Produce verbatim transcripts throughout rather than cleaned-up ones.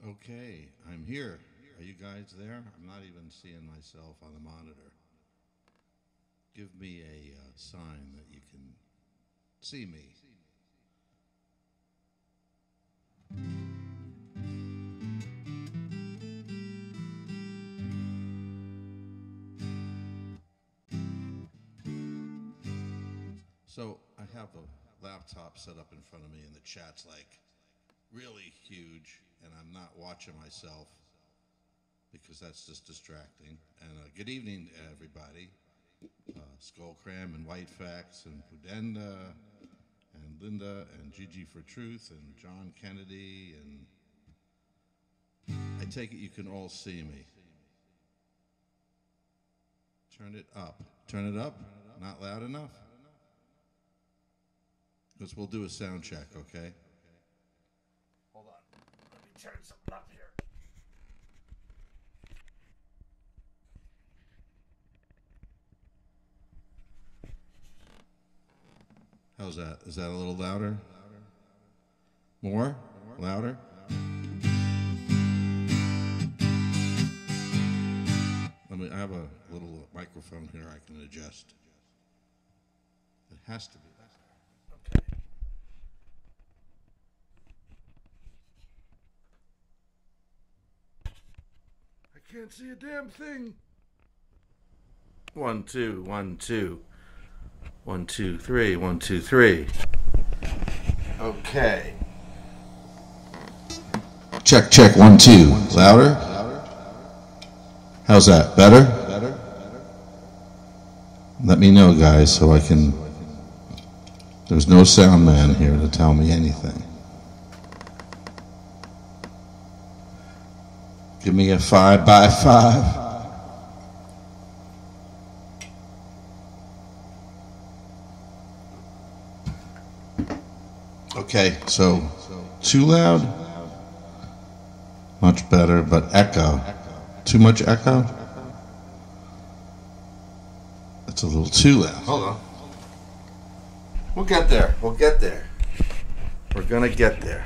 Okay, I'm here. Are you guys there? I'm not even seeing myself on the monitor. Give me a uh, sign that you can see me. So I have a laptop set up in front of me and the chat's like really huge and I'm not watching myself because that's just distracting. And uh, good evening everybody. Uh, Skull Cram and White Facts and Pudenda and Linda and Gigi for Truth and John Kennedy, and I take it you can all see me. Turn it up. Turn it up. Not loud enough? Because we'll do a sound check, okay? Hold on. Let me turn something up here. How's that? Is that a little louder? More? Louder? Let me, I have a little microphone here I can adjust. It has to be. Okay. I can't see a damn thing. One, two, one, two. One, two, three, one, two, three. Okay. Check, check, one, two. Louder? How's that? Better? Better? Let me know, guys, so I can... There's no sound man here to tell me anything. Give me a five by five. Okay, so too loud? Much better, but echo. Too much echo? That's a little too loud. Hold on. We'll get there. We'll get there. We're gonna get there.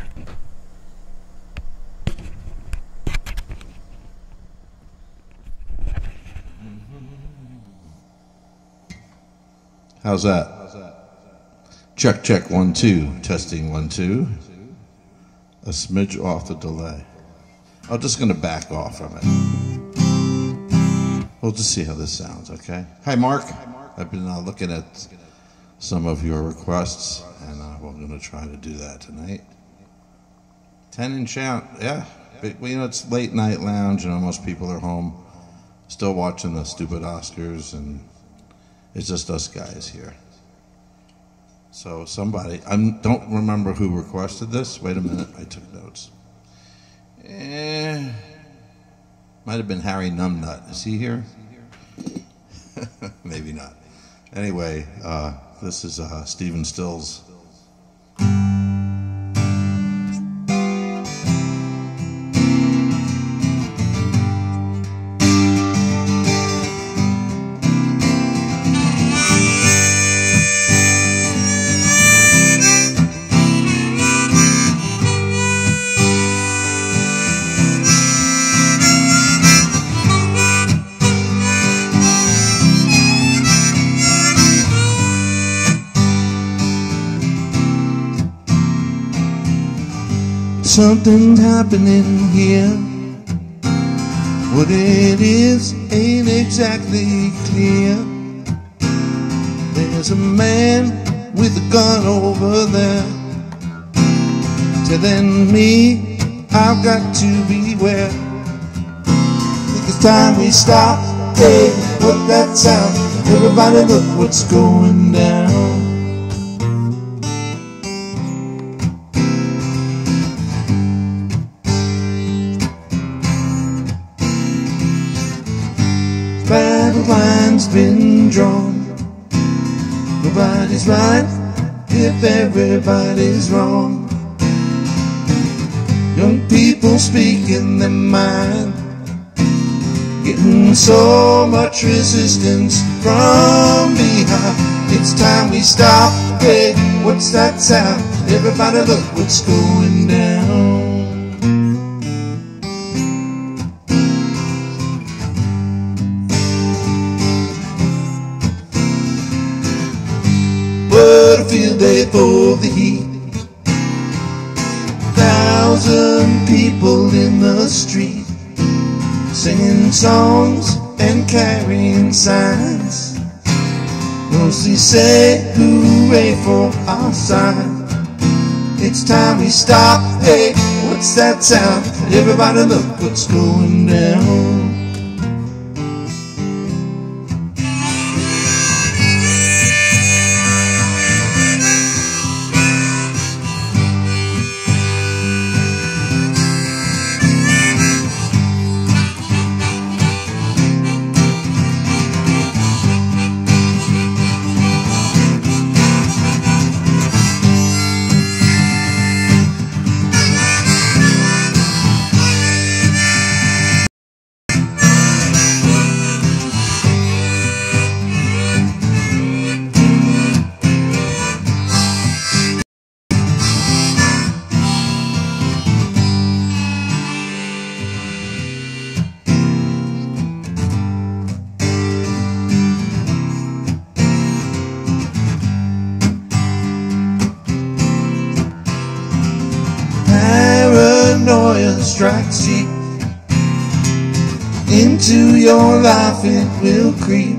How's that? Check, check, one, two. Testing, one, two. A smidge off the delay. I'm just going to back off from it. We'll just see how this sounds, okay? Hi, Mark. I've been uh, looking at some of your requests, and uh, we're going to try to do that tonight. ten inch out, yeah. But, well, you know, it's late night lounge, and most people are home still watching the stupid Oscars, and it's just us guys here. So somebody, I don't remember who requested this. Wait a minute, I took notes. Eh, might have been Harry Numbnut. Is he here? Maybe not. Anyway, uh, this is uh, Stephen Stills. Something happening here. What it is ain't exactly clear. There's a man with a gun over there telling me I've got to beware. It's time we stop. Hey, what that sound? Everybody look what's going down. Battle line's been drawn. Nobody's right if everybody's wrong. Young people speaking their mind, getting so much resistance from behind. It's time we stop. Hey, what's that sound? Everybody look what's going down. singing songs and carrying signs, mostly say hooray for our side. It's time we stop, hey, what's that sound? Everybody look what's going down. Paranoia strikes deep into your life, it will creep.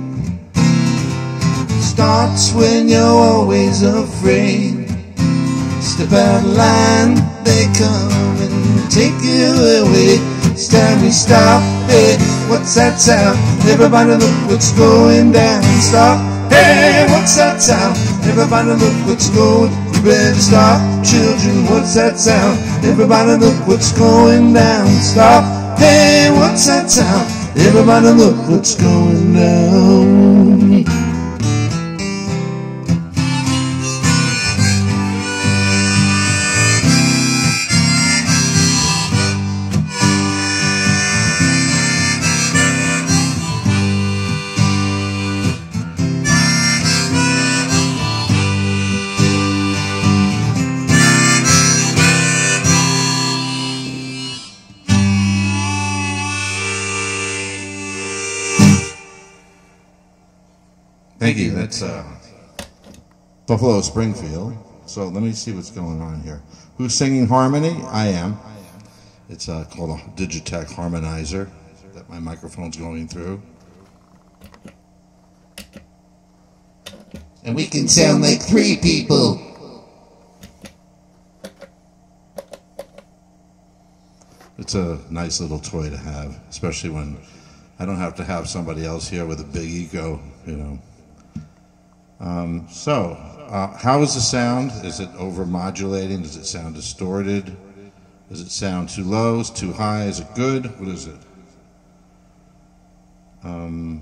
Starts when you're always afraid. Step out of line, they come and take you away. It's time we stop, hey, what's that sound? Everybody look what's going down. Stop, hey, what's that sound? Everybody look what's going down. You better stop, children, what's that sound? Everybody look what's going down. Stop, hey, what's that sound? Everybody look what's going down. Thank you. That's uh, Buffalo Springfield. So let me see what's going on here. Who's singing harmony? I am. It's uh, called a Digitech harmonizer that my microphone's going through. And we can sound like three people. It's a nice little toy to have, especially when I don't have to have somebody else here with a big ego, you know. Um, so, uh, how is the sound? Is it over-modulating? Does it sound distorted? Does it sound too low? Is it too high? Is it good? What is it? Um,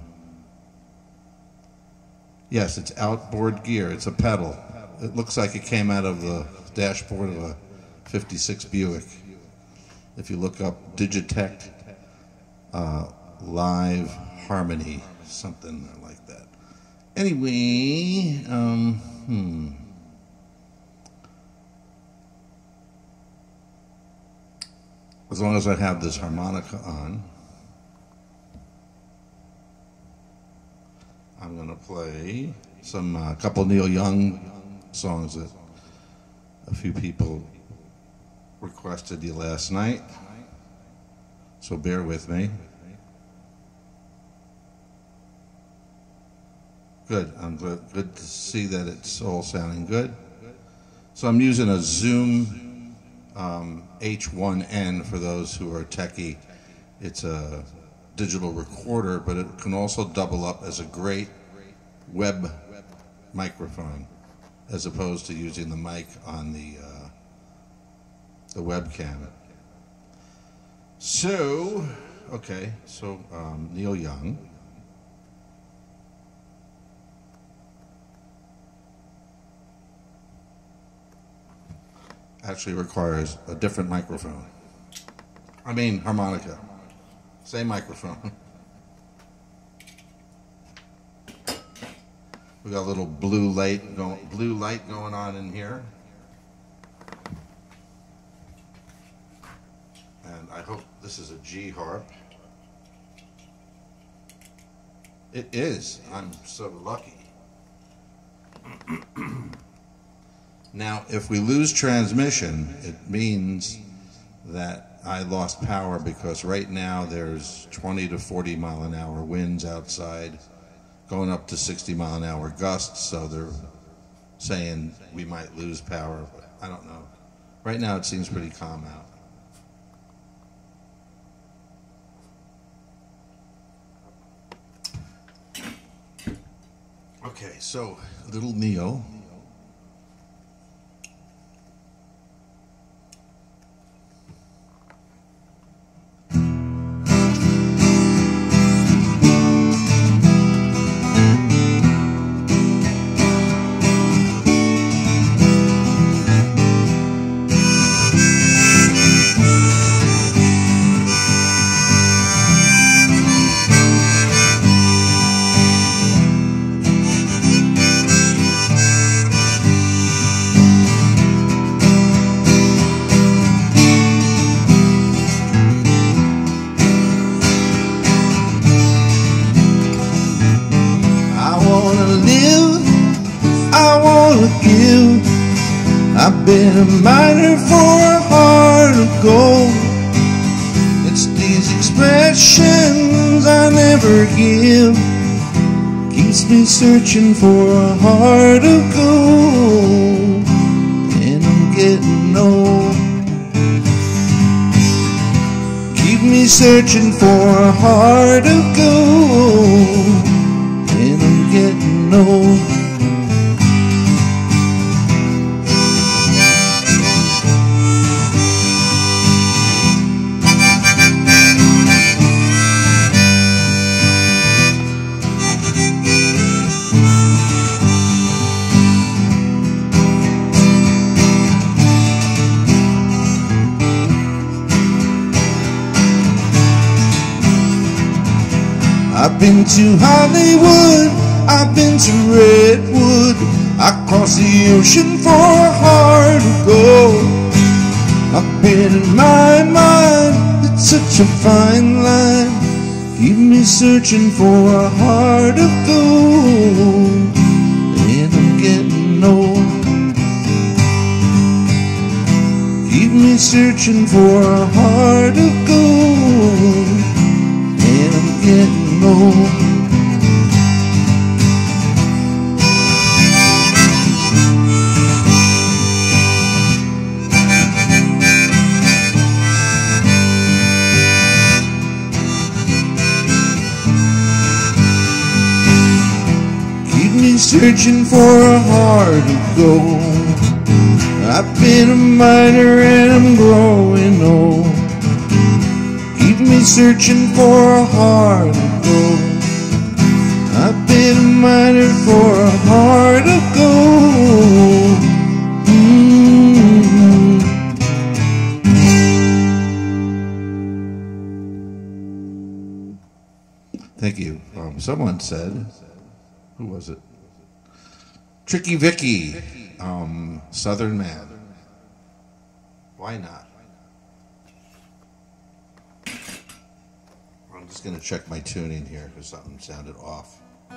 yes, it's outboard gear. It's a pedal. It looks like it came out of the dashboard of a fifty-six Buick. If you look up Digitech uh, Live Harmony, something like that. Anyway, um, hmm. As long as I have this harmonica on, I'm going to play some, a uh, couple Neil Young songs that a few people requested you last night. So bear with me. Good. I'm good, good to see that it's all sounding good. So I'm using a Zoom um, H one N for those who are techie. It's a digital recorder, but it can also double up as a great web microphone, as opposed to using the mic on the uh, the webcam. So, okay, so um, Neil Young. Actually requires a different microphone. I mean harmonica. Same microphone. We got a little blue light going, blue light going on in here. And I hope this is a G harp. It is. I'm so lucky. Now, if we lose transmission, it means that I lost power because right now there's twenty to forty mile an hour winds outside, going up to sixty mile an hour gusts, so they're saying we might lose power, but I don't know. Right now it seems pretty calm out. Okay, so little Neo. I've been a miner for a heart of gold. It's these expressions I never give, keeps me searching for a heart of gold. And I'm getting old. Keep me searching for a heart of gold. And I'm getting old. I've been to Hollywood, I've been to Redwood, I crossed the ocean for a heart of gold. I've been in my mind, it's such a fine line, keep me searching for a heart of gold. And I'm getting old. Keep me searching for a heart of gold. And I'm getting old. Keep me searching for a heart of gold. I've been a miner and I'm growing old. Keep me searching for a heart of gold. I've been a miner for a heart of gold. Mm-hmm. Thank you. Um, someone said, who was it? Tricky Vicky, um, Southern Man. Why not? I'm just going to check my tuning here because something sounded off.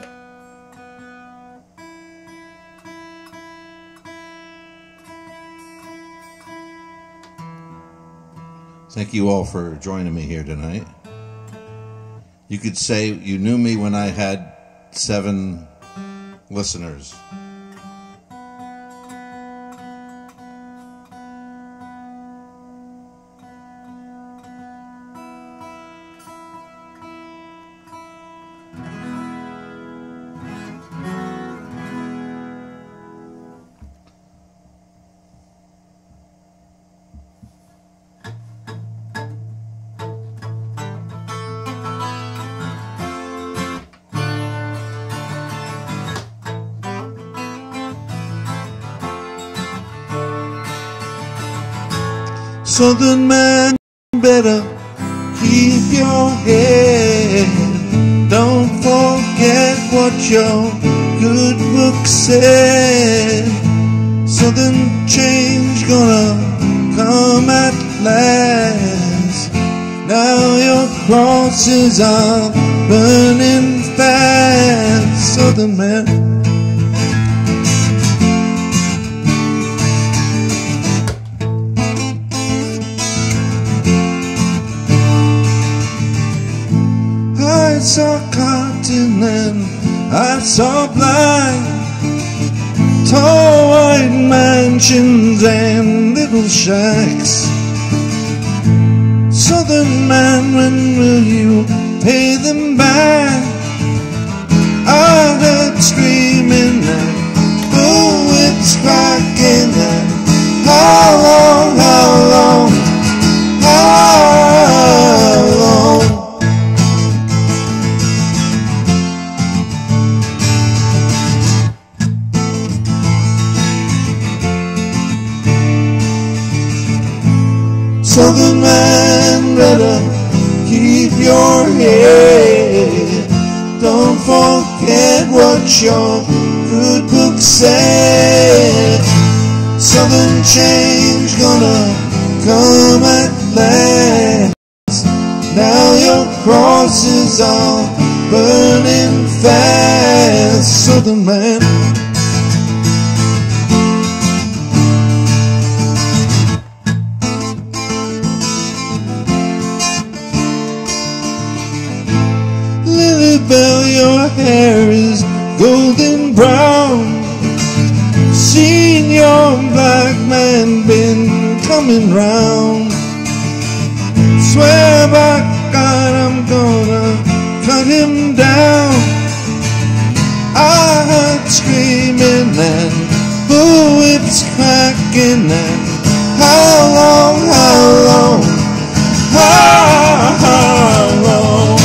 Thank you all for joining me here tonight. You could say you knew me when I had seven listeners. Southern man, better keep your head. Don't forget what your good book said. Southern change gonna come at last. Now your crosses are burning fast. Southern man. saw cotton and I saw blind, tall white mansions and little shacks. Southern man, when will you pay them back? I heard screaming and bullets cracking and how long, how long, how long? Southern man, better keep your head. Don't forget what your good book said. Southern change gonna come at last. Now your crosses are burning fast. Southern man, Lilybell, your hair is golden brown. Seen your black man been coming round. Swear by God I'm gonna cut him down. I heard screaming and bullets cracking and how long, how long, how, how long?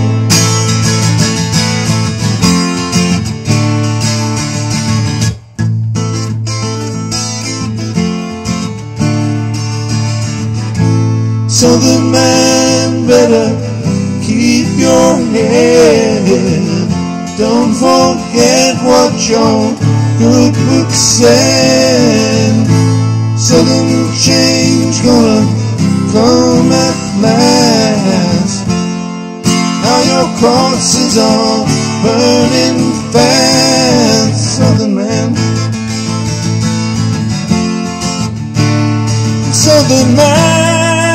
Southern man, better keep your head. Don't forget what your good book said. Southern change gonna come at last. Now your crosses are burning fast. Southern man, Southern man,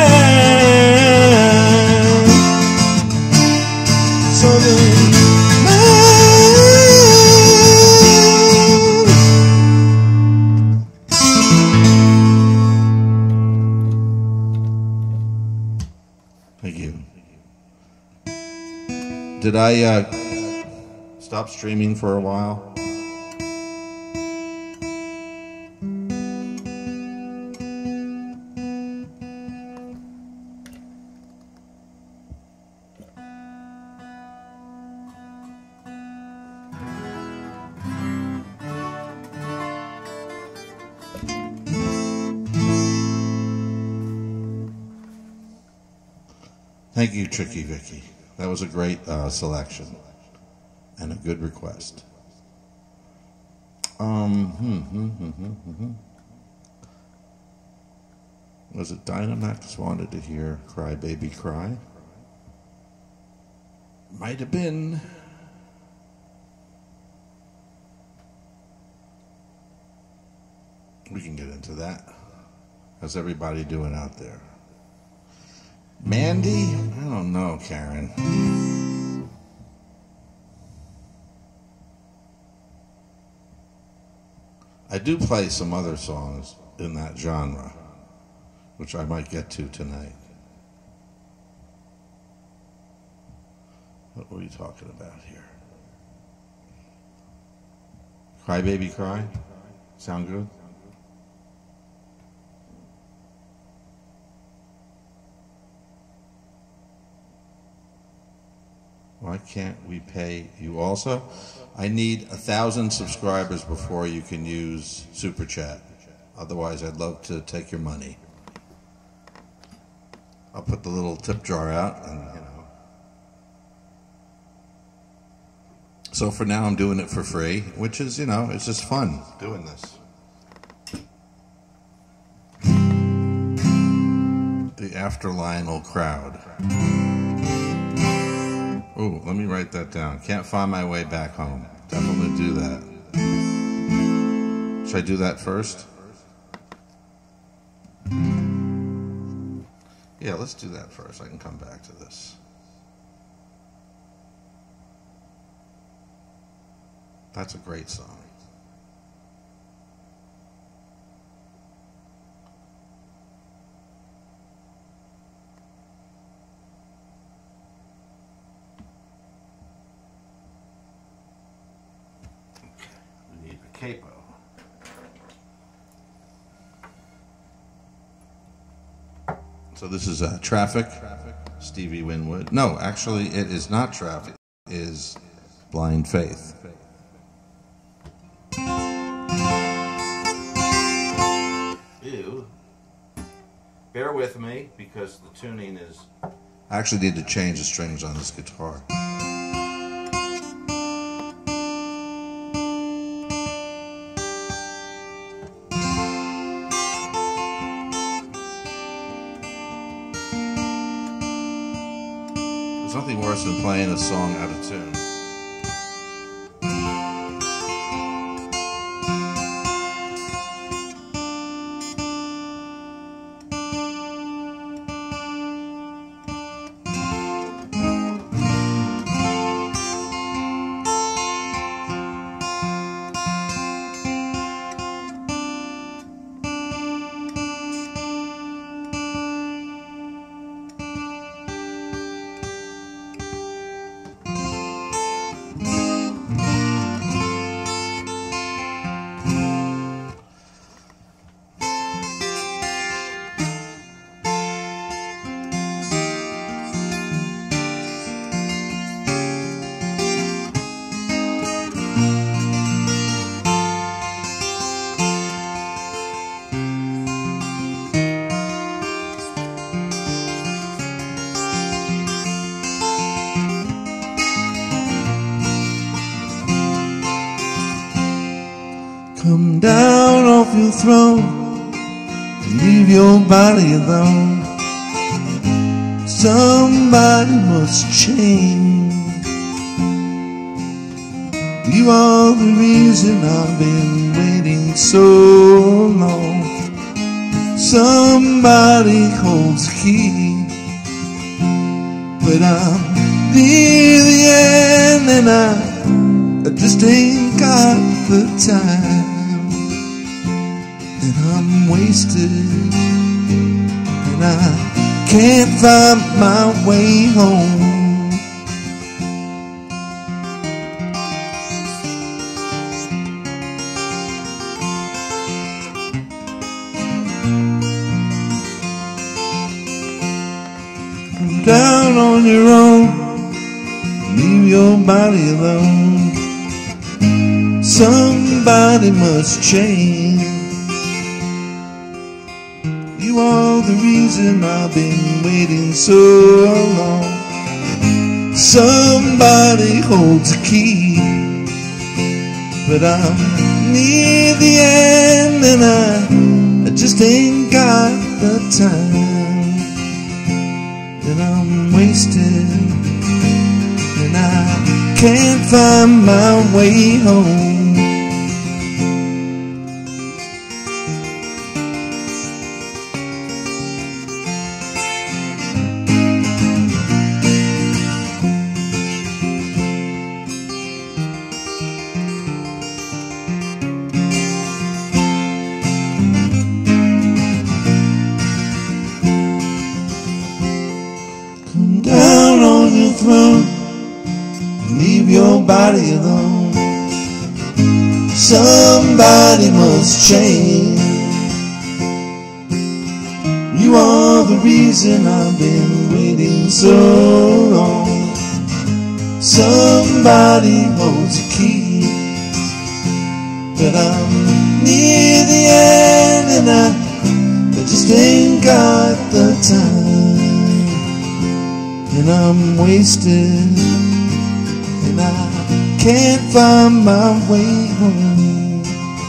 Southern man. Thank you. Did I uh, stop streaming for a while? Thank you, Tricky Vicky. That was a great uh, selection and a good request. Um, hmm, hmm, hmm, hmm, hmm. Was it Dynamax wanted to hear Cry Baby Cry? Might have been. We can get into that. How's everybody doing out there? Mandy? I don't know, Karen. I do play some other songs in that genre, which I might get to tonight. What were we talking about here? Cry Baby Cry? Sound good? Why can't we pay you also? I need a thousand subscribers before you can use Super Chat. Otherwise, I'd love to take your money. I'll put the little tip jar out, and you know. So for now, I'm doing it for free, which is, you know, it's just fun doing this. The After Lionel crowd. Oh, let me write that down. Can't find my way back home. Definitely do that. Should I do that first? Yeah, let's do that first. I can come back to this. That's a great song. Okay, we need a capo. So this is uh, Traffic, Stevie Winwood. No, actually, it is not Traffic. It is Blind Faith. Ew. Bear with me because the tuning is... I actually need to change the strings on this guitar. There's nothing worse than playing a song out of tune. Come down off your throne and leave your body alone. Somebody must change. You are the reason I've been waiting so long. Somebody holds the key, but I'm near the end and I, I just ain't got the time. And I'm wasted, and I can't find my way home. Come down on your own, leave your body alone. Somebody must change. You are the reason I've been waiting so long. Somebody holds a key, but I'm near the end and I, I just ain't got the time. And I'm wasted and I can't find my way home. Throne, leave your body alone. Somebody must change. You are the reason I've been waiting so long. Somebody holds a key, but I'm near the end and I, I just ain't got the time. And I'm wasted, and I can't find my way home.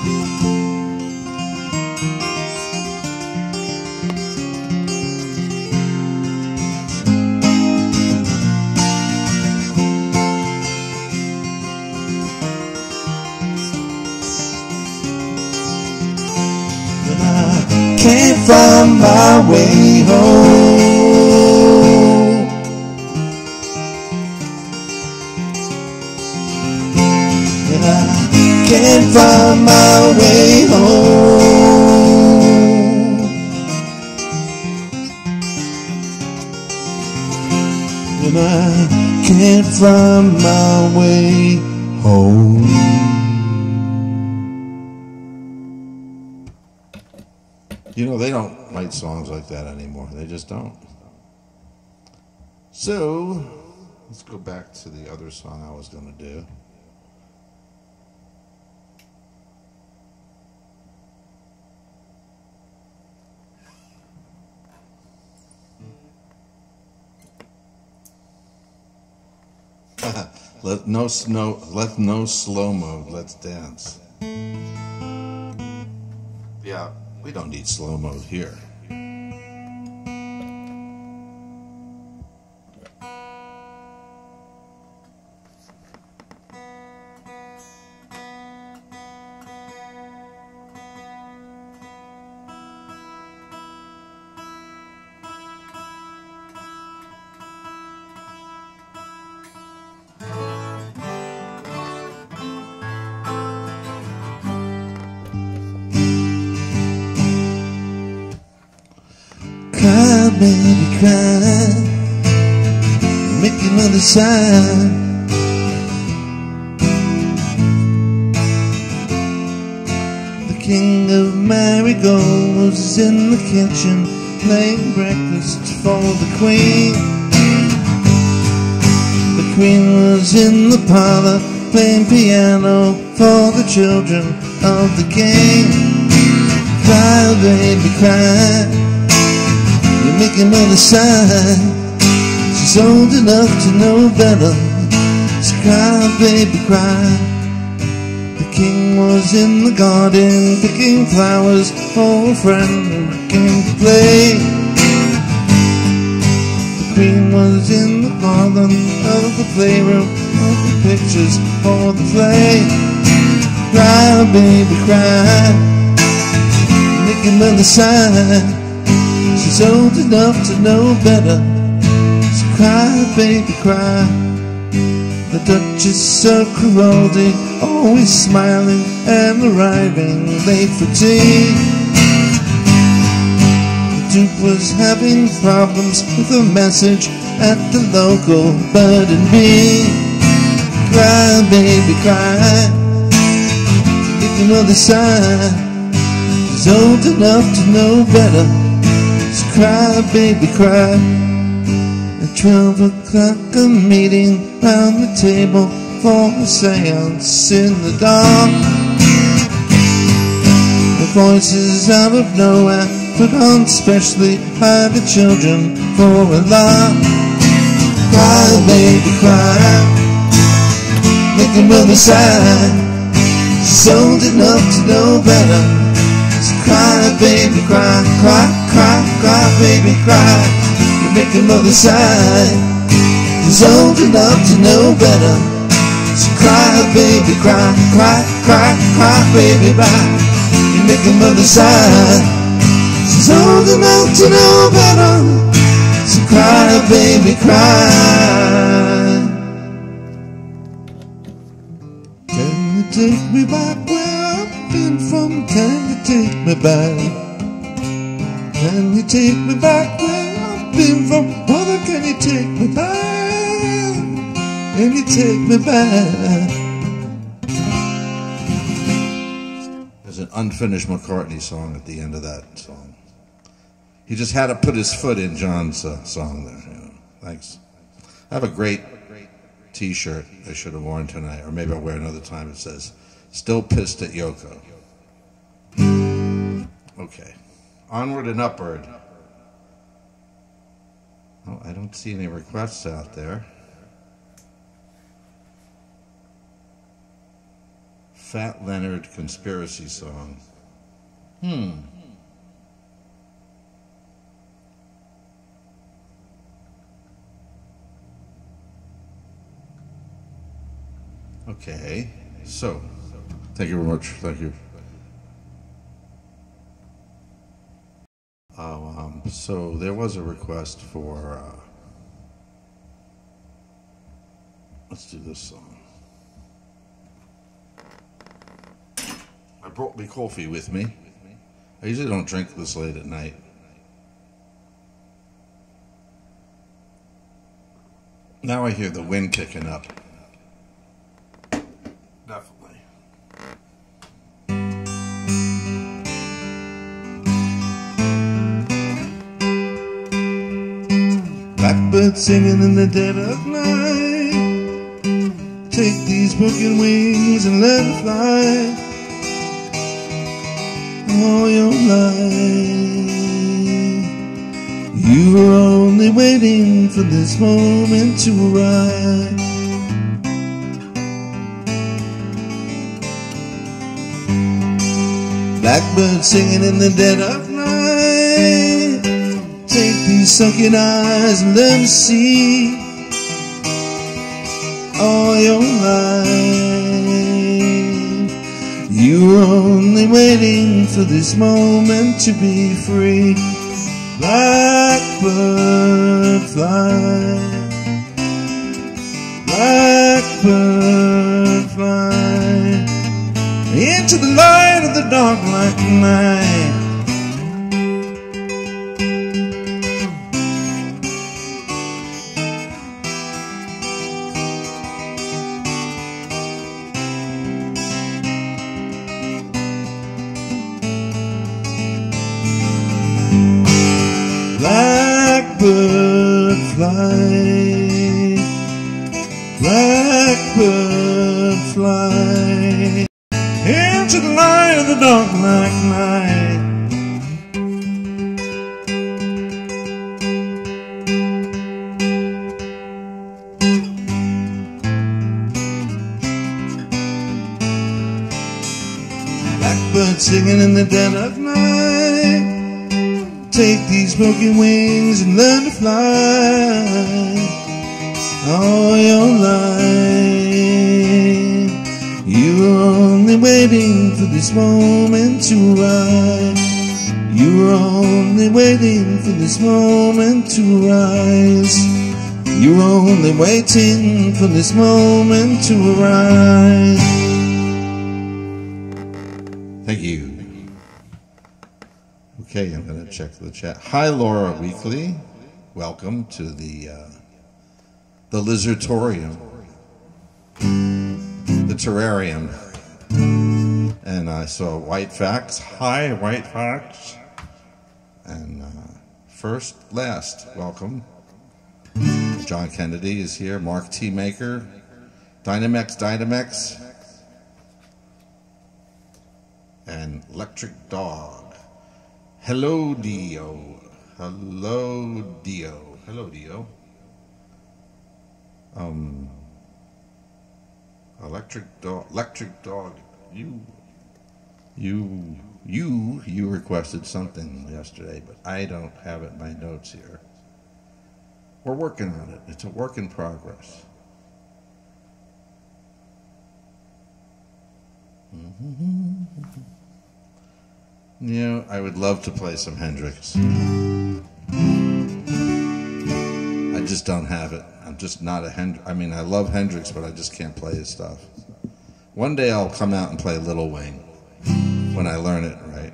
And I can't find my way home. I and I can't find my way home. You know, they don't write songs like that anymore. They just don't. So, let's go back to the other song I was going to do. let no snow, let no slow mode. Let's dance. Yeah, we don't need slow mode here. Cry, baby, cry, make another sign. The king of marigolds is in the kitchen, playing breakfast for the queen. The queen was in the parlor, playing piano for the children of the king. Cry, baby, cry, make another sign. She's old enough to know better. So cry, baby, cry. The king was in the garden picking flowers for a friend who came to play. The queen was in the garden of the playroom of the pictures for the play. Cry, baby, cry, make another sign. She's old enough to know better. So cry, baby, cry. The Duchess of Crowley, always smiling and arriving late for tea. The Duke was having problems with a message at the local Bird and Bee. Cry, baby, cry, make another sign. She's old enough to know better. So cry, baby, cry. At twelve o'clock a meeting round the table for a seance in the dark. The voices out of nowhere put on specially by the children for a laugh. Cry, baby, cry, make another sign. She's old enough to know better. So cry, baby, cry, cry, cry, cry, baby, cry. You make another sign. She's old enough to know better. So cry, baby, cry, cry, cry, cry, baby, cry. You make another sign. She's old enough to know better. So cry, baby, cry. Can you take me back where I've been from? Can you take me back? Can you take me back where I've been from? Mother, can you take me back? Can you take me back? There's an unfinished McCartney song at the end of that song. He just had to put his foot in John's uh, song there. You know. Thanks. I have a great t-shirt I should have worn tonight, or maybe I'll wear another time. It says, "Still pissed at Yoko." Okay. Onward and upward. Oh, I don't see any requests out there. Fat Leonard conspiracy song. Hmm. Okay. So, thank you very much. Thank you. Oh, um, so there was a request for, uh, let's do this song. I brought me coffee with me. I usually don't drink this late at night. Now I hear the wind kicking up. Definitely. Blackbird singing in the dead of night. Take these broken wings and let it fly all your life. You were only waiting for this moment to arrive. Blackbird singing in the dead of night. Take these sunken eyes and let me see all your life. You were only waiting for this moment to be free. Blackbird fly, blackbird fly into the light of the dark like night. Blackbird fly, blackbird fly into the light of the dark like night. Blackbird singing in the dead of night. Take these broken wings and learn to fly all your life. You were only waiting for this moment to rise. You were only waiting for this moment to rise. You were only waiting for this moment to arise. Thank you. Okay, I'm going to check the chat. Hi, Laura Weekly. Welcome to the uh, the Lizardtorium, the terrarium. And I saw White Facts. Hi, White Facts. And uh, first, last, welcome. John Kennedy is here. Mark T. Maker. Dynamex, Dynamex. And Electric Dog. Hello, Dio. Hello, Dio. Hello, Dio. Um, Electric Dog. Electric Dog. You, you, you, you requested something yesterday, but I don't have it in my notes here. We're working on it. It's a work in progress. Mm-hmm. You know, I would love to play some Hendrix. I just don't have it. I'm just not a Hendrix. I mean, I love Hendrix, but I just can't play his stuff. One day I'll come out and play Little Wing when I learn it right.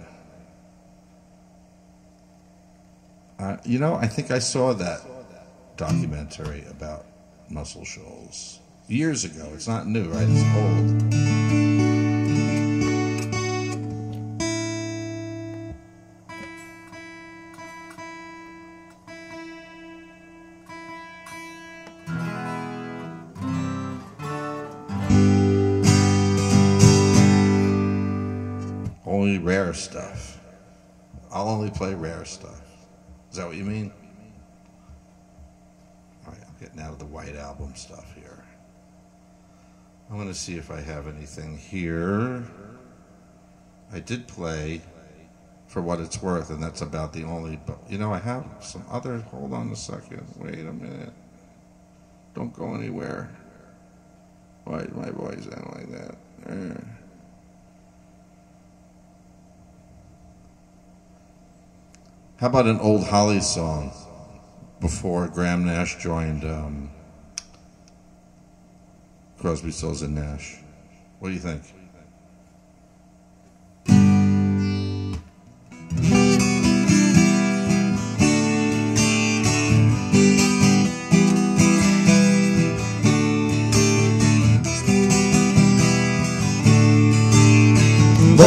Uh, you know, I think I saw that documentary about Muscle Shoals years ago. It's not new, right? It's old. Only rare stuff. I'll only play rare stuff. Is that what you mean? All right, I'm getting out of the White Album stuff here. I want to see if I have anything here. I did play For What It's Worth, and that's about the only, but you know, I have some other, hold on a second, wait a minute. Don't go anywhere. Why is my voice sound like that? Uh. How about an old Holly song before Graham Nash joined um, Crosby, Stills and Nash? What do you think?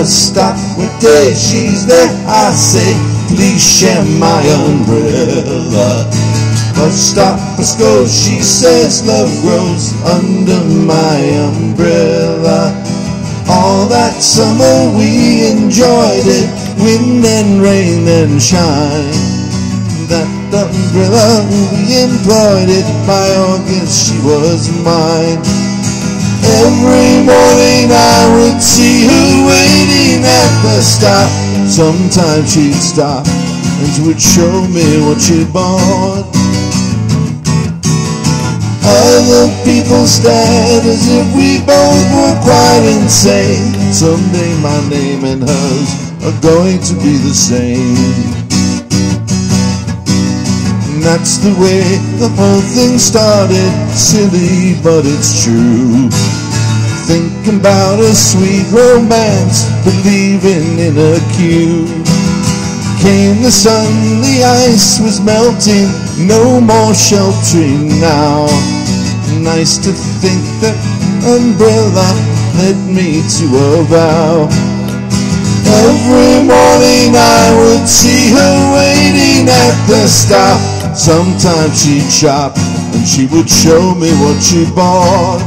bus stop. What day she's there, I say, please share my umbrella. Bus stop, bus goes, she says, love grows under my umbrella. All that summer we enjoyed it, wind and rain and shine. That umbrella, we employed it, by August she was mine. Every morning I would see her waiting at the stop. Sometimes she'd stop and she would show me what she'd bought. Other people stared as if we both were quite insane. Someday my name and hers are going to be the same. And that's the way the whole thing started. Silly, but it's true. Thinking about a sweet romance, believing in a queue. Came the sun, the ice was melting, no more sheltering now. Nice to think that umbrella led me to a vow. Every morning I would see her waiting at the stop. Sometimes she'd shop and she would show me what she bought.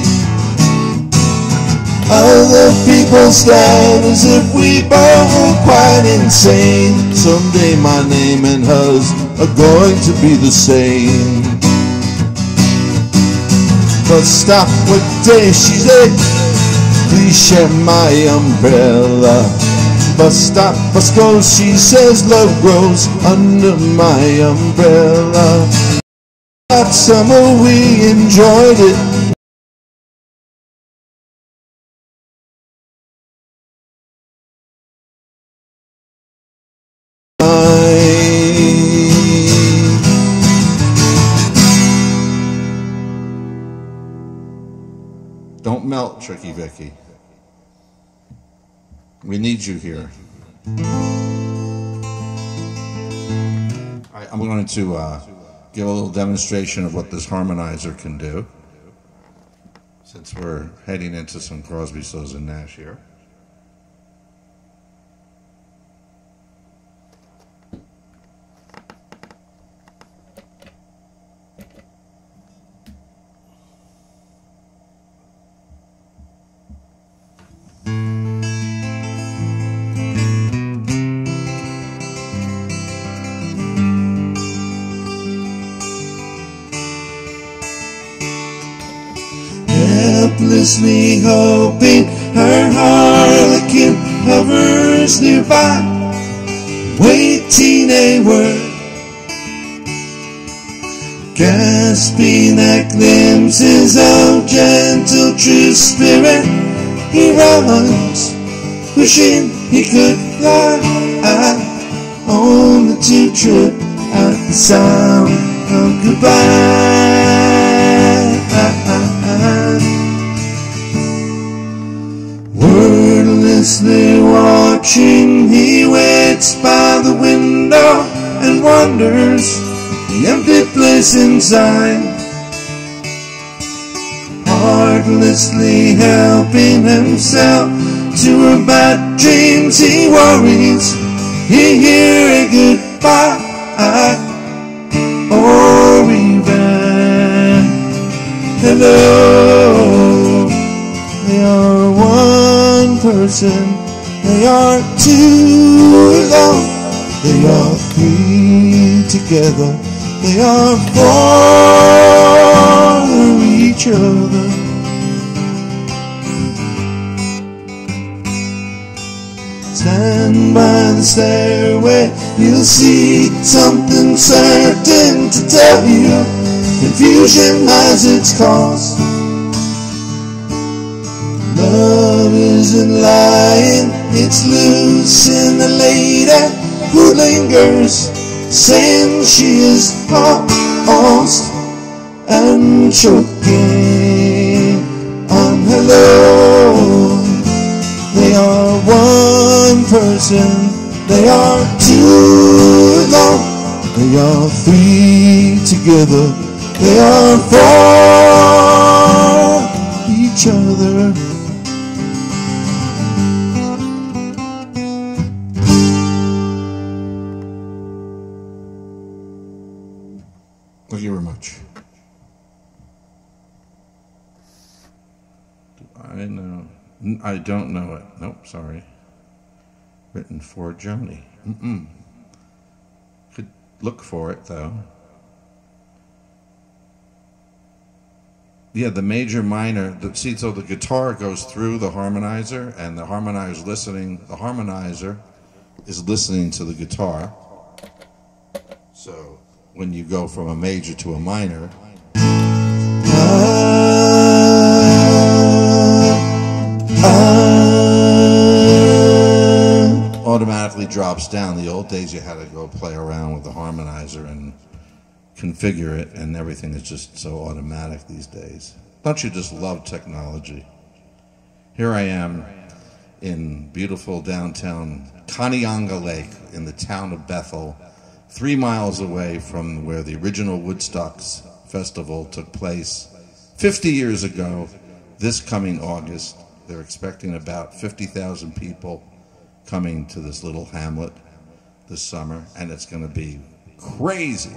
Other people stared as if we both were quite insane. Someday my name and hers are going to be the same. But stop, what day she's at, please share my umbrella. Bus stop, bus goes, she says love grows under my umbrella. That summer we enjoyed it. Don't melt, Tricky Vicky. We need you here. All right, I'm going to uh, give a little demonstration of what this harmonizer can do, since we're heading into some Crosby, Stills and Nash here. Helplessly hoping her harlequin hovers nearby, waiting a word, gasping at glimpses of gentle true spirit. He runs, wishing he could fly on the two-trip at the sound of goodbye. Wordlessly watching, he waits by the window and wonders the empty place inside. Heartlessly helping himself to her bad dreams, he worries he hear a goodbye or even hello. They are one person, they are two alone, they are three together, they are for each other. Stand by the stairway, you'll see something certain to tell you. Confusion has its cause. Love isn't lying, it's loose in the lady who lingers, saying she is lost and choking on hello. They are one person, they are two alone, they are three together, they are for each other. I know. N- I don't know it. Nope, sorry. Written for Germany. Mm-mm. Could look for it, though. Yeah, the major minor. The, see, so the guitar goes through the harmonizer, and the harmonizer listening. The harmonizer is listening to the guitar. So when you go from a major to a minor, automatically drops down. The old days you had to go play around with the harmonizer and configure it, and everything is just so automatic these days. Don't you just love technology? Here I am in beautiful downtown Kanianga Lake in the town of Bethel, three miles away from where the original Woodstocks Festival took place fifty years ago. This coming August, they're expecting about fifty thousand people coming to this little hamlet this summer, and it's going to be crazy.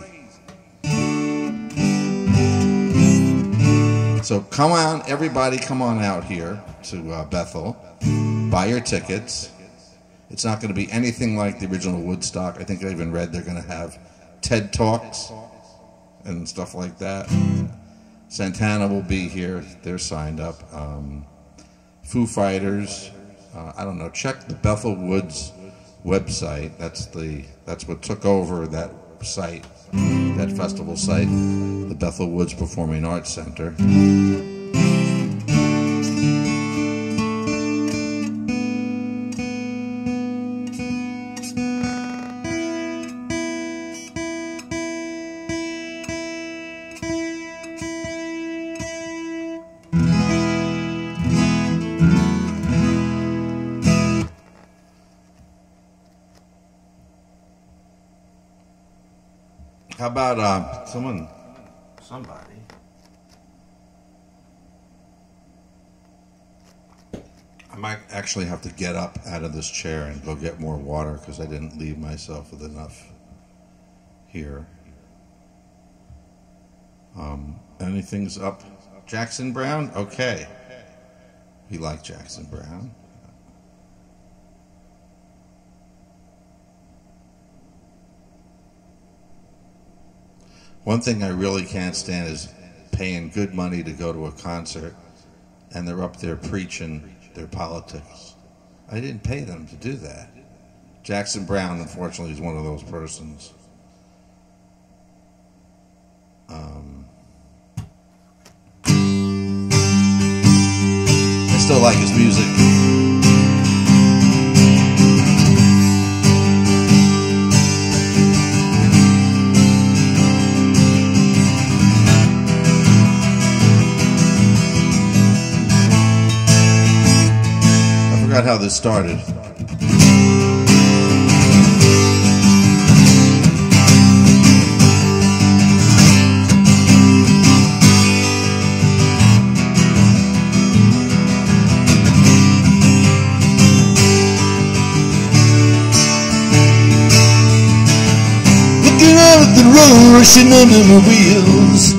So come on, everybody come on out here to uh, Bethel, buy your tickets. It's not going to be anything like the original Woodstock. I think I even read they're going to have TED Talks and stuff like that. Santana will be here. They're signed up. Um, Foo Fighters. Uh, I don't know. Check the Bethel Woods website. That's the that's what took over that site, that festival site, the Bethel Woods Performing Arts Center. How about uh, someone, somebody? I might actually have to get up out of this chair and go get more water because I didn't leave myself with enough here. Um, anything's up? Jackson Browne? Okay. We like Jackson Browne. One thing I really can't stand is paying good money to go to a concert and they're up there preaching their politics. I didn't pay them to do that. Jackson Browne, unfortunately, is one of those persons. Um, I still like his music. How this started. Looking out at the road rushing under my wheels,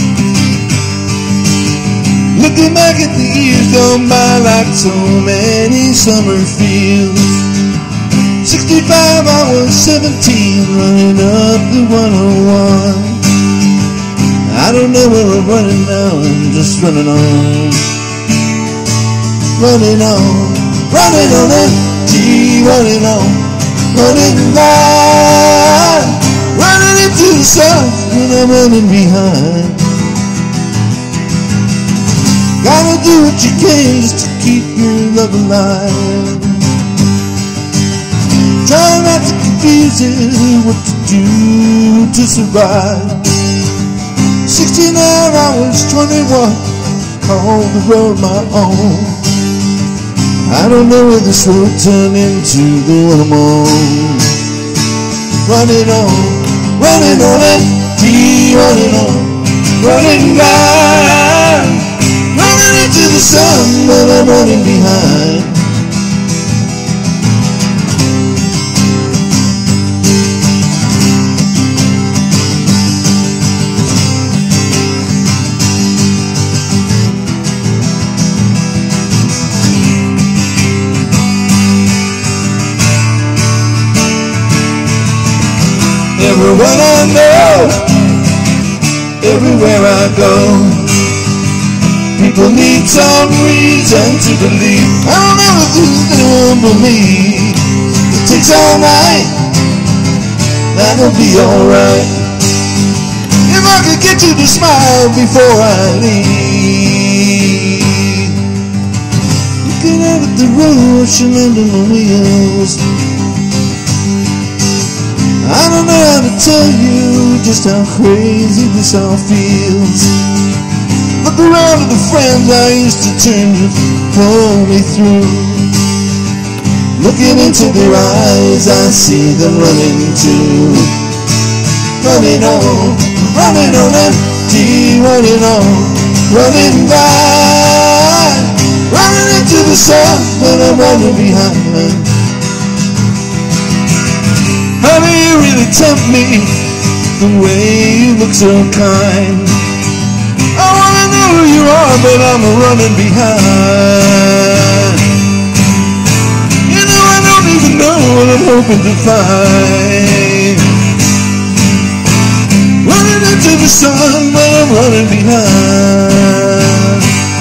looking back at the years gone by like so many summer fields. Sixty-five, I was seventeen, running up the one oh one. I don't know where I'm running now, I'm just running on. Running on, running on empty, running on, running by, running into the sun, and I'm running behind. Gotta do what you can just to keep your love alive. Try not to confuse it, what to do to survive. Sixteen I was twenty-one, called the road my own. I don't know where this road turned into the one I'm on. Running on, running on empty, running on, running by, running into the sun, but I'm running behind. everywhere I go. People need some reason to believe I'll never lose anyone but me. It takes all night, that'll be alright. If I could get you to smile before I leave. Looking out at the road, shimmering under my wheels. I don't know how to tell you just how crazy this all feels. Look around at the friends I used to turn to pull me through. Looking into their eyes, I see them running too. Running on, running on empty, running on, running by. Running into the sun, but I'm running behind. Honey, you really tempt me, the way you look so kind. I wanna know who you are, but I'm running behind. You know I don't even know what I'm hoping to find. Running into the sun, but I'm running behind.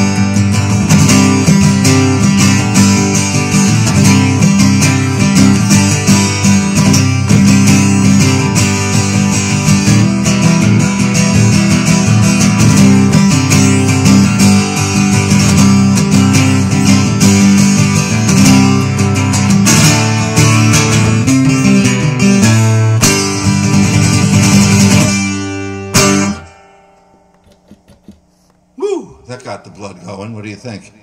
That got the blood going. What do you think?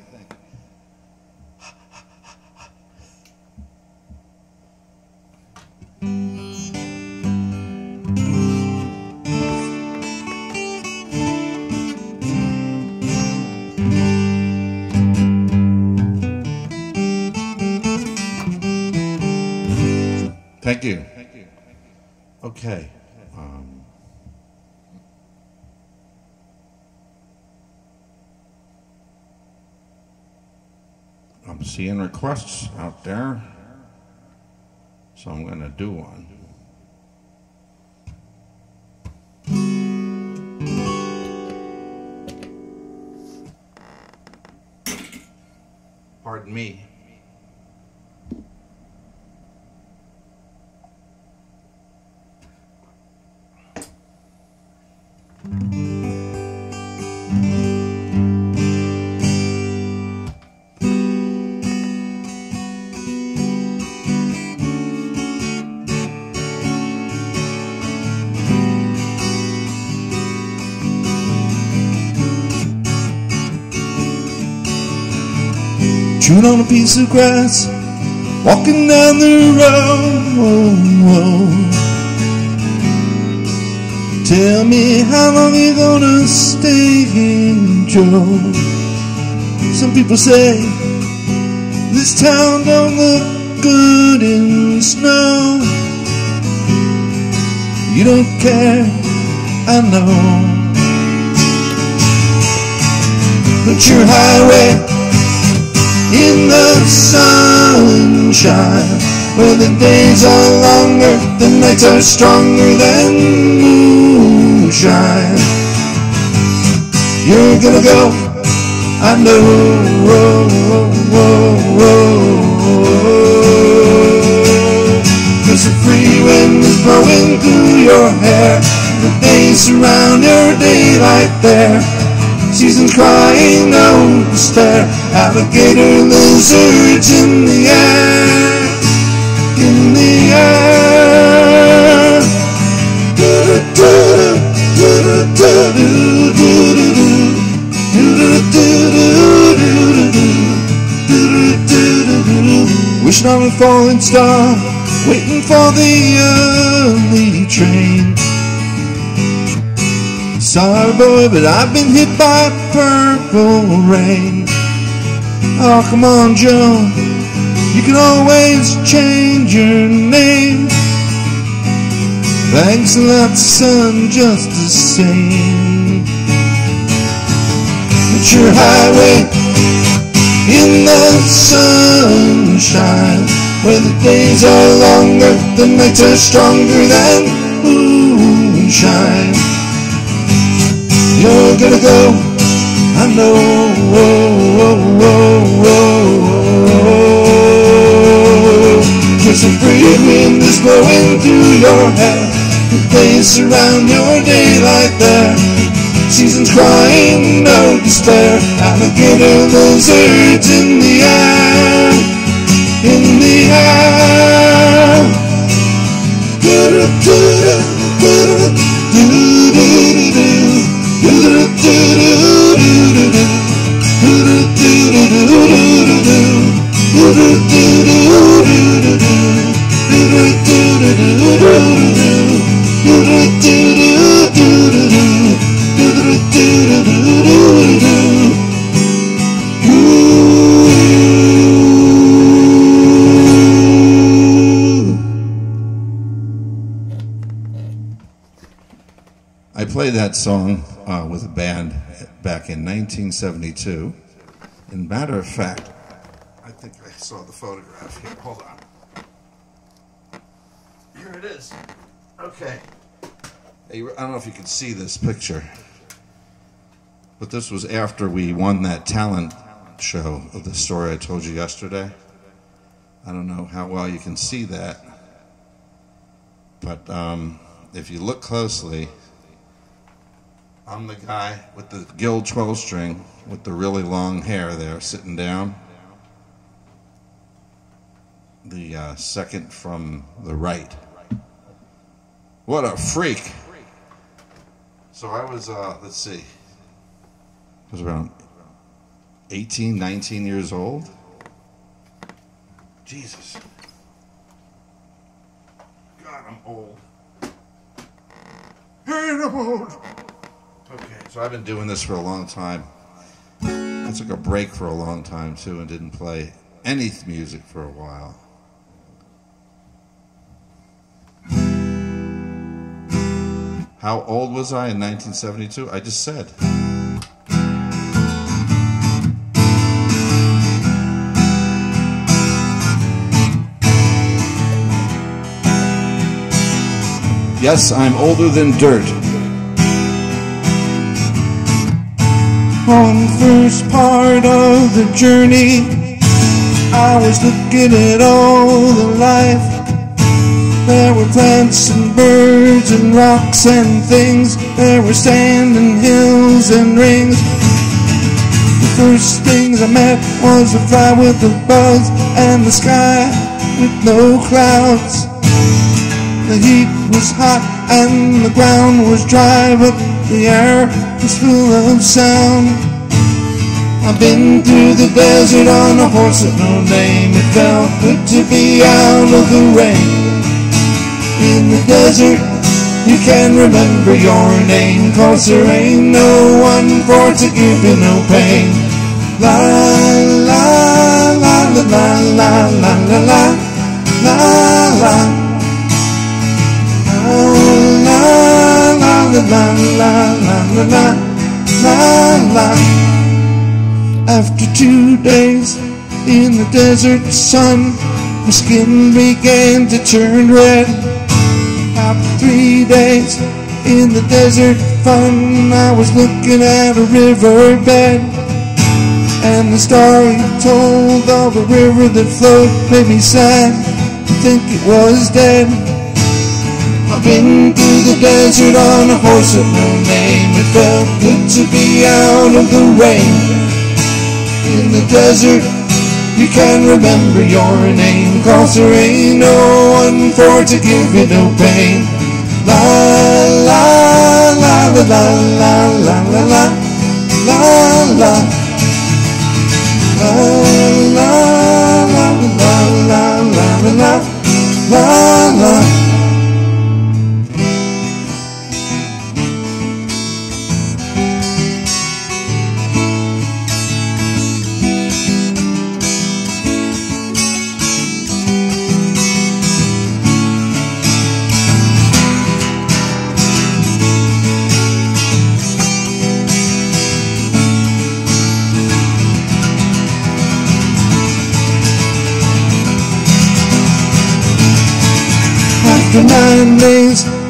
Thank you. Thank you. Okay. Um, I'm seeing requests out there, so I'm going to do one. Pardon me. Chewing on a piece of grass, walking down the road. Tell me, how long you gonna stay here, Joe? Some people say this town don't look good in snow. You don't care, I know. But your highway in the sunshine, where the days are longer, the nights are stronger than moonshine. You're gonna go, I know. Whoa, whoa, whoa, whoa. 'Cause the free wind is blowing through your hair, the days surround your daylight there. Seasons crying, no stare. Alligator lizards in the air, in the air. Wishing on a falling star, waiting for the early train. Sorry boy, but I've been hit by purple rain. Oh, come on, Joe, you can always change your name. Thanks a lot, son, just the same. It's your highway in the sunshine, where the days are longer, the nights are stronger than moonshine. you're gonna go. I know. Oh, oh, oh, oh. There's a free wind that's blowing through your hair. It plays around your daylight there. Seasons crying, no despair. Alligator lizards in the air, in the air. Do-do-do-do, do-do-do, do-do-do-do, do-do-do-do-do-do, do-do-do-do-do-do-do, do-do-do-do-do-do, I played that song uh, with a band back in nineteen seventy-two. And matter of fact, I think I saw the photograph here. Hold on. Here it is. Okay. Hey, I don't know if you can see this picture, but this was after we won that talent show of the story I told you yesterday. I don't know how well you can see that, but um, if you look closely, I'm the guy with the Guild twelve string with the really long hair there, sitting down. The uh, second from the right. What a freak. So I was, uh, let's see, I was around eighteen, nineteen years old. Jesus. God, I'm old. Hey, I'm old. Okay, so I've been doing this for a long time. I took a break for a long time, too, and didn't play any music for a while. How old was I in nineteen seventy-two? I just said. Yes, I'm older than dirt. On the first part of the journey, I was looking at all the life. There were plants and birds and rocks and things. There were sand and hills and rings. The first things I met was a fly with a buzz and the sky with no clouds. The heat was hot and the ground was dry, but the air was full of sound. I've been through the desert on a horse with no name. It felt good to be out of the rain. In the desert, you can remember your name, 'cause there ain't no one for to give you no pain. La la la la la la la la la la la la la la la la la la. After two days in the desert sun, my skin began to turn red. After three days in the desert fun, I was looking at a riverbed, and the story told of a river that flowed made me sad to think it was dead. I've been through the desert on a horse with no name. It felt good to be out of the rain. In the desert, you can remember your name, 'cause there ain't no one for to give you no pain. La la la la la la la la la la la la la la la la la la. After nine days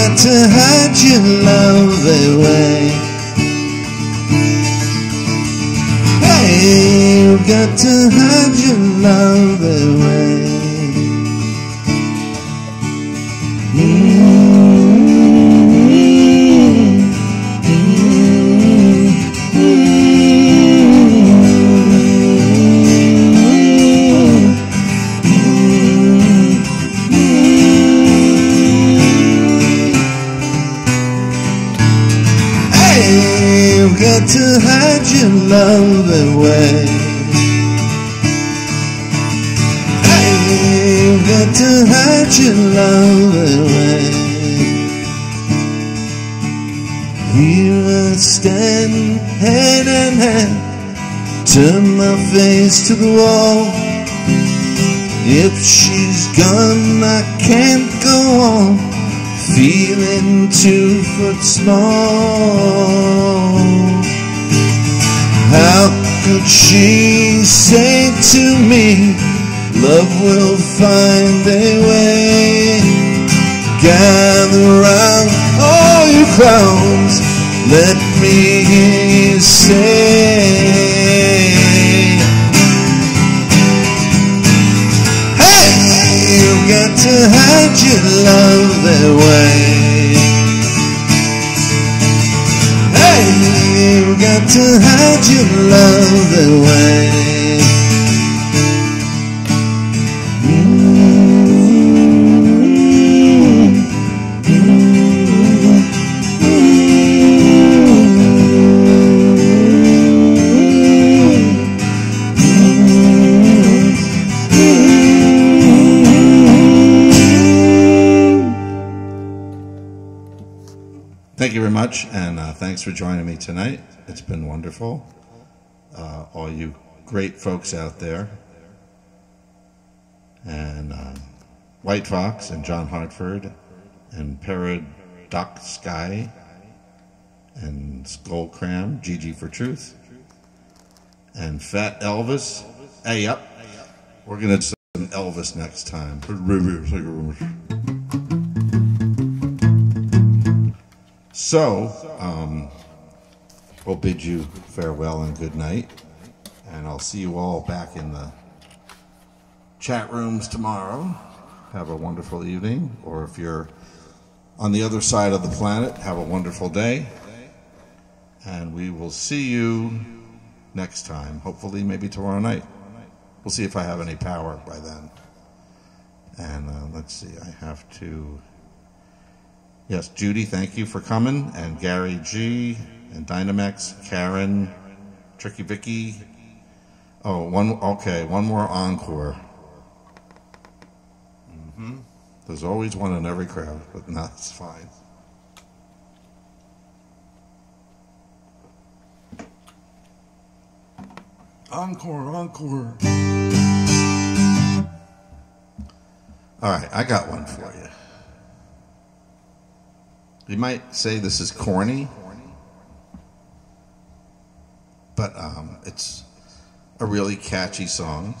got to hide your love away. Hey, you got to hide your love away. Mm-hmm. Got to hide your love away. Hey, you've got to hide your love away. Here I stand, hand in hand, turn my face to the wall. If she's gone, I can't go on, feeling two foot small. How could she say to me, love will find a way? Gather round, all you clowns, let me hear you say, hey, you've got to hide your love away. Hey, you've got to hide your love away. Thank you very much, and uh, thanks for joining me tonight. It's been wonderful. Uh, all you great folks out there. And uh, White Fox and John Hartford and Paradox Sky and Skull Cram, Gigi for Truth, and Fat Elvis. Hey, yep. We're going to do some Elvis next time. So, um, we'll bid you farewell and good night, and I'll see you all back in the chat rooms tomorrow. Have a wonderful evening, or if you're on the other side of the planet, have a wonderful day, and we will see you next time, hopefully maybe tomorrow night. We'll see if I have any power by then. And uh, let's see, I have to... Yes, Judy, thank you for coming, and Gary G, and Dynamex, Karen, Tricky Vicky. Oh, one, okay, one more encore. Mm-hmm. There's always one in every crowd, but no, it's fine. Encore, encore. All right, I got one for you. You might say this is corny, but um, it's a really catchy song.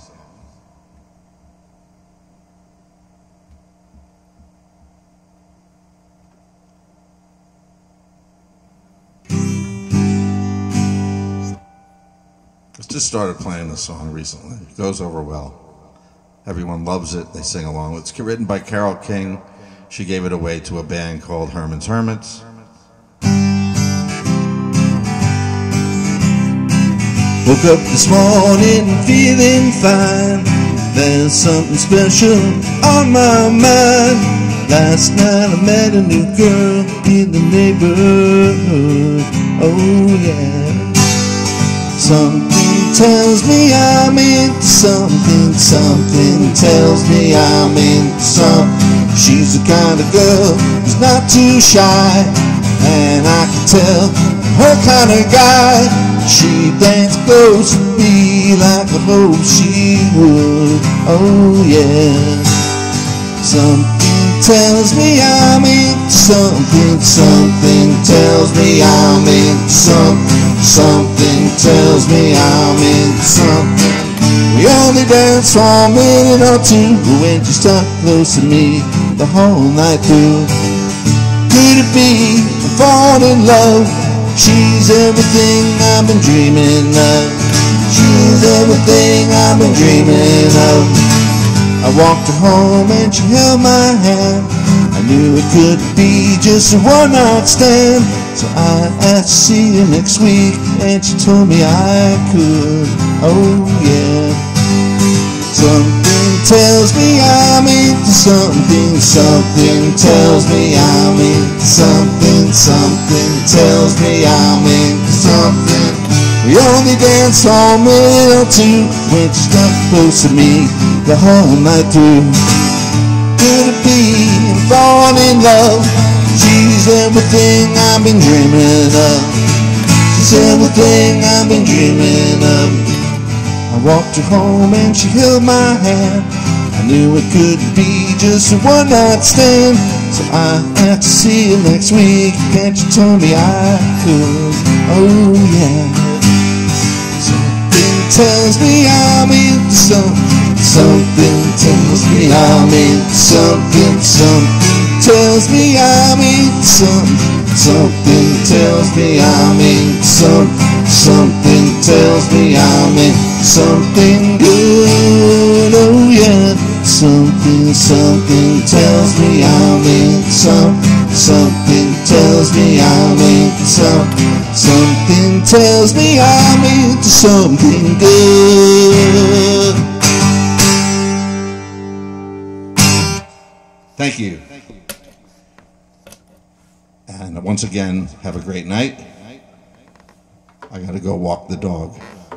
I just started playing this song recently. It goes over well. Everyone loves it. They sing along. It's written by Carole King. She gave it away to a band called Herman's Hermits. Woke up this morning feeling fine. There's something special on my mind. Last night I met a new girl in the neighborhood. Oh yeah. Something tells me I'm into something. Something tells me I'm into something. She's the kind of girl who's not too shy, and I can tell her kind of guy. She dance close to me like I hope she would. Oh yeah. Something tells me I'm into something. Something tells me I'm into something. Something tells me I'm into something. We only dance for a minute or two, but when she's stuck close to me the whole night through, Could it be I'm falling in love? She's everything I've been dreaming of. She's everything I've been dreaming of. I walked her home and she held my hand. I knew it could be just a one-night stand. So I asked to see her next week, and she told me I could. Oh yeah. Something tells me I'm into something. Something tells me I'm into something. Something tells me I'm into something. We only danced all minute or two when she stuck close to me the whole night through. Could it be I'm falling in love? She's everything I've been dreaming of. She's everything I've been dreaming of. I walked her home and she held my hand. I knew it could be just a one-night stand. So I asked to see her next week, and she told me I could. Oh yeah. Something tells me I'm into something. Something tells me I'm into something. Something tells me I'm into something. Something tells me I'm into something. Something tells me I'm into something good. Oh yeah. Something, something tells me I'm into something. Something tells me I'm into something. Something tells me I'm into something good. Thank you. And once again, have a great night. I gotta go walk the dog.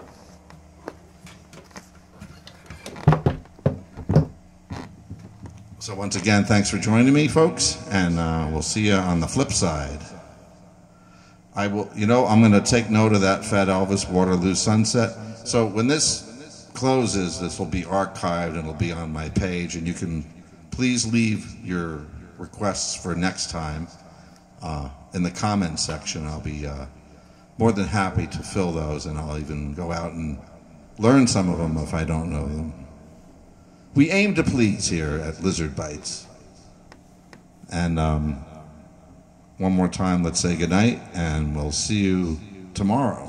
So once again, thanks for joining me, folks, and uh, we'll see you on the flip side. I will, you know, I'm gonna take note of that Fat Elvis Waterloo Sunset. So when this closes, this will be archived and it'll be on my page, and you can please leave your requests for next time uh, in the comments section. I'll be uh, more than happy to fill those, and I'll even go out and learn some of them if I don't know them. We aim to please here at Lizard Bites. And um, one more time, let's say goodnight, and we'll see you tomorrow.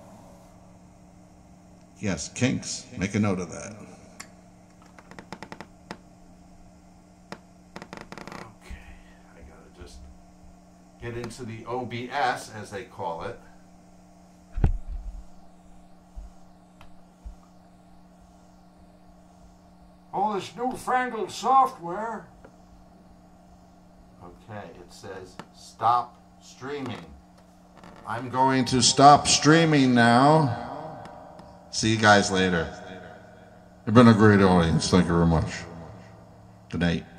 Yes, Kinks, make a note of that. Get into the O B S, as they call it. All this newfangled software. Okay, it says stop streaming. I'm going to stop streaming now. See you guys later. You've been a great audience. Thank you very much. Good night.